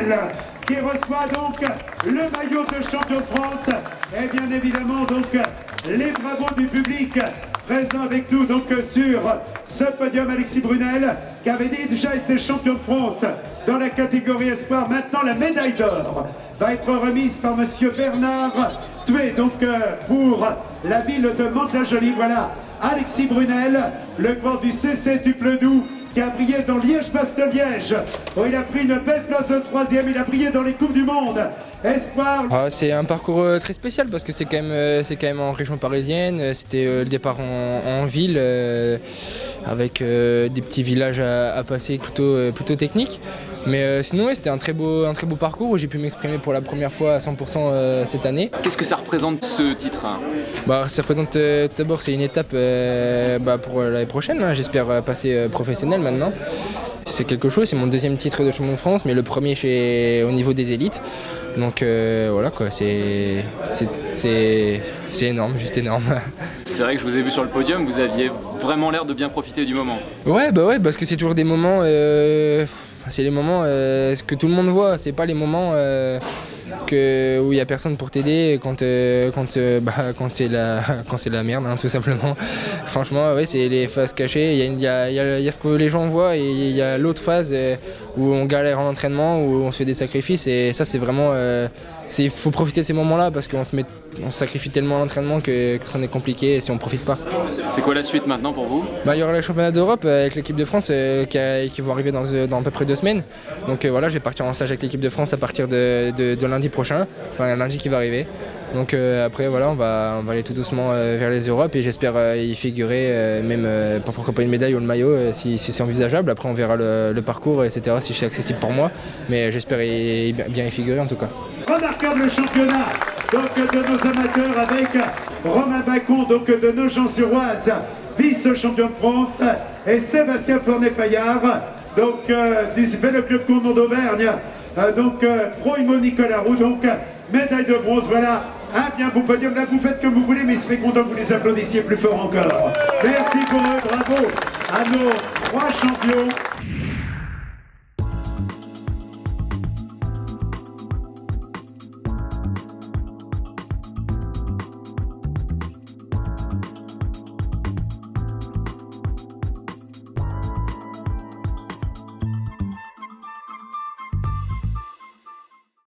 Brunel qui reçoit donc le maillot de champion de France et bien évidemment donc les bravos du public présent avec nous donc sur ce podium. Alexis Brunel qui avait déjà été champion de France dans la catégorie espoir. Maintenant la médaille d'or va être remise par monsieur Bernard Thué donc pour la ville de Mantes-la-Jolie. Voilà Alexis Brunel, le coureur du CC Tupledou qui a brillé dans Liège-Bastogne-Liège, où il a pris une belle place de 3e, il a brillé dans les Coupes du Monde. Espoir. C'est un parcours très spécial parce que c'est quand même en région parisienne, c'était le départ en ville avec des petits villages à passer plutôt techniques. Mais sinon c'était un très beau parcours où j'ai pu m'exprimer pour la première fois à 100% cette année. Qu'est-ce que ça représente ce titre? Ça représente tout d'abord c'est une étape pour l'année prochaine, hein. J'espère passer professionnel maintenant. C'est quelque chose, c'est mon deuxième titre de champion de France, mais le premier au niveau des élites. Donc voilà quoi, c'est énorme, juste énorme. C'est vrai que je vous ai vu sur le podium, vous aviez vraiment l'air de bien profiter du moment. Ouais, parce que c'est toujours des moments, c'est les moments que tout le monde voit, c'est pas les moments où il n'y a personne pour t'aider quand c'est la merde, hein, tout simplement. Franchement, ouais, c'est les phases cachées. Il y a ce que les gens voient et il y a l'autre phase où on galère en entraînement, où on se fait des sacrifices. Et ça, c'est vraiment... Il faut profiter de ces moments-là parce qu'on se sacrifie tellement à l'entraînement que ça en est compliqué si on ne profite pas. C'est quoi la suite maintenant pour vous? Il y aura les championnats d'Europe avec l'équipe de France qui vont arriver dans à peu près 2 semaines. Donc voilà, je vais partir en stage avec l'équipe de France à partir de lundi prochain, enfin lundi qui va arriver. Donc après voilà, on va aller tout doucement vers les Europes et j'espère y figurer, même pourquoi pas une médaille ou le maillot si c'est envisageable. Après on verra le parcours, etc. si c'est accessible pour moi, mais j'espère bien y figurer en tout cas. Remarquable championnat donc de nos amateurs avec Romain Bacon donc de Nogent-sur-Oise, vice-champion de France, et Sébastien Fournet-Fayard donc du Vélo Club Cournon d'Auvergne, Pro-Imo Nicolas Roux, donc médaille de bronze. Voilà un bien beau podium. Là vous faites comme vous voulez, mais il serait content que vous les applaudissiez plus fort encore. Merci pour eux, bravo à nos 3 champions.